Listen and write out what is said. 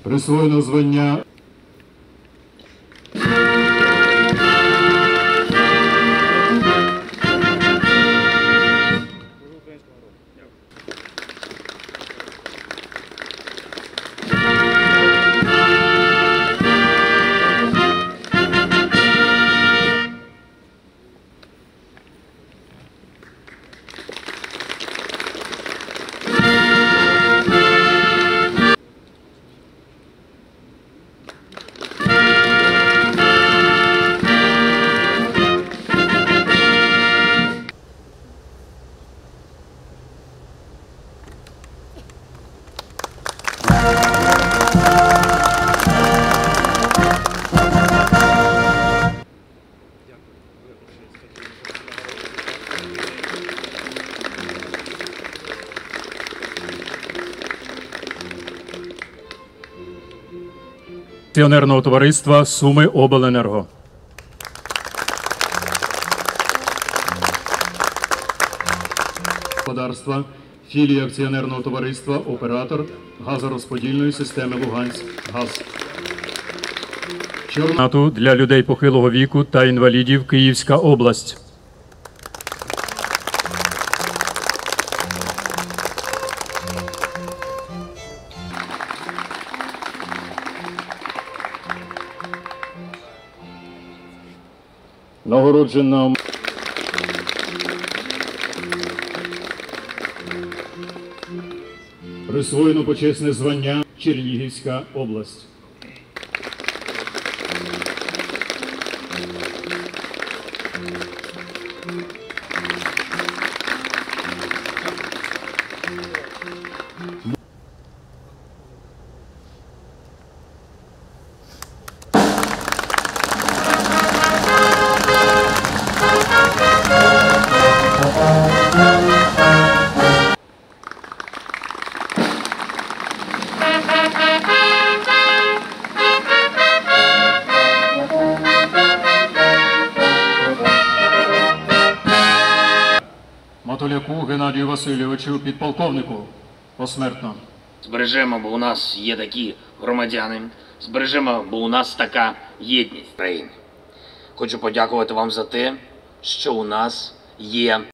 Присвоєно звання акціонерного товариства «Сумиобленерго». Господарства, філії акціонерного товариства «Оператор газорозподільної системи Луганськгаз». Чорнату для людей похилого віку та інвалідів Київська область. Нагороджена присвоєно почесне звання Чернігівська область. Матуляку Геннадію Васильовичу, підполковнику, посмертно. Збережемо, бо у нас є такі громадяни. Збережемо, бо у нас така єдність країни. Хочу подякувати вам за те, що у нас є